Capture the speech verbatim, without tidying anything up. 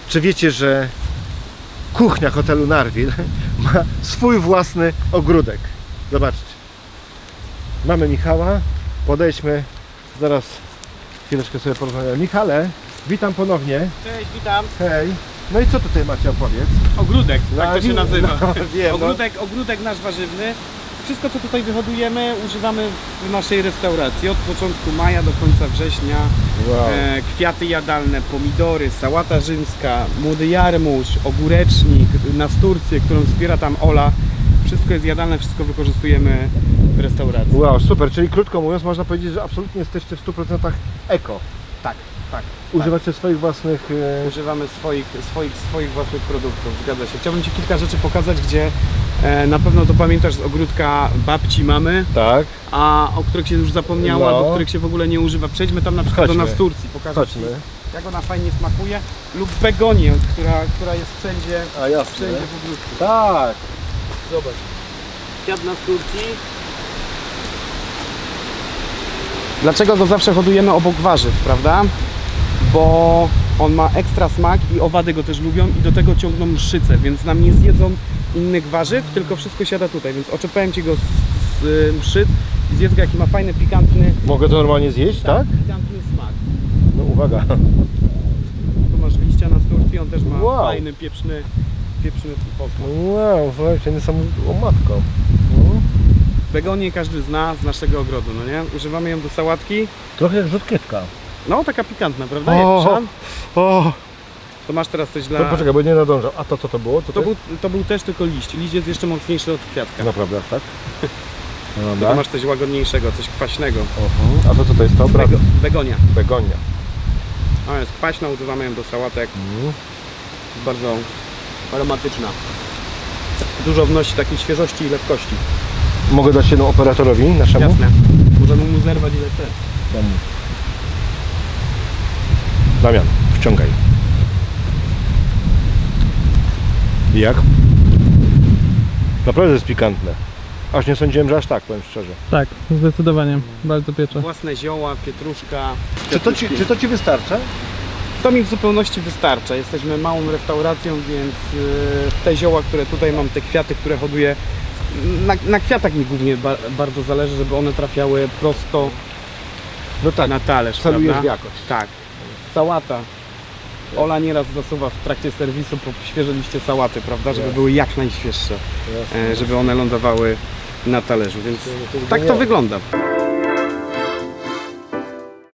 Czy wiecie, że kuchnia hotelu Narwil ma swój własny ogródek? Zobaczcie. Mamy Michała. Podejdźmy. Zaraz chwileczkę sobie porozmawiamy. Michale, witam ponownie. Cześć, witam. Hej. No i co tutaj macie, opowiedz? Ogródek, tak to się nazywa. No, wiem, ogródek, no. ogródek nasz warzywny. Wszystko, co tutaj wyhodujemy, używamy w naszej restauracji. Od początku maja do końca września. Wow. E, kwiaty jadalne, pomidory, sałata rzymska, młody jarmuż, ogórecznik, nasturcję, którą wspiera tam Ola. Wszystko jest jadalne, wszystko wykorzystujemy w restauracji. Wow, super. Czyli krótko mówiąc, można powiedzieć, że absolutnie jesteście w stu procentach eko. Tak, tak. Używacie tak. swoich własnych... E... Używamy swoich, swoich, swoich własnych produktów, zgadza się. Chciałbym Ci kilka rzeczy pokazać, gdzie e, na pewno to pamiętasz z ogródka babci mamy, Tak. a o których się już zapomniała, No. albo których się w ogóle nie używa. Przejdźmy tam na przykład Chodźmy. do nasturcji, pokażę Ci, Chodźmy. jak ona fajnie smakuje, lub begonię, która, która jest wszędzie, A jasne. wszędzie w ogródku. Tak. Zobacz. Kwiat nasturcji. Dlaczego go zawsze hodujemy obok warzyw, prawda? Bo on ma ekstra smak i owady go też lubią i do tego ciągną mszyce, więc nam nie zjedzą innych warzyw, tylko wszystko siada tutaj, więc oczepałem Ci go z, z mszyc i zjedz go, jaki ma fajny, pikantny... Mogę to normalnie zjeść, tak? Pikantny smak. No uwaga. Tu masz liścia nasturcji, on też ma Wow. fajny, pieprzny, pieprzny posmak. Wow, słuchajcie, niesamowite. O matko. No. Begonię każdy zna z naszego ogrodu, no nie? Używamy ją do sałatki. Trochę jak rzodkiewka. No, taka pikantna, prawda? O, Jak szan. o. To masz teraz coś dla... To, poczekaj, bo nie nadążam. A to co to było? Co To to był, to był też tylko liść. Liść jest jeszcze mocniejszy od kwiatka. Naprawdę, tak? No To masz coś łagodniejszego, coś kwaśnego. Uh-huh. A to co to jest to? Bego, begonia. Begonia. Ona jest kwaśna, używamy ją do sałatek. Mm. Bardzo aromatyczna. Dużo wnosi takiej świeżości i lekkości. Mogę dać jedną operatorowi naszemu? Jasne. Możemy mu zerwać ile chce. Damian, wciągaj. I jak? Naprawdę jest pikantne. Aż nie sądziłem, że aż tak, powiem szczerze. Tak, zdecydowanie. Bardzo piecze. Własne zioła, pietruszka. Czy to ci, czy to ci wystarcza? To mi w zupełności wystarcza. Jesteśmy małą restauracją, więc yy, te zioła, które tutaj mam, te kwiaty, które hoduję, na, na kwiatach mi głównie ba bardzo zależy, żeby one trafiały prosto No tak, na talerz, celujesz prawda? w jakość. Tak. Sałata. Ola nieraz zasuwa w trakcie serwisu po świeże liście sałaty, prawda, żeby były jak najświeższe, e, żeby one lądowały na talerzu, więc tak to wygląda.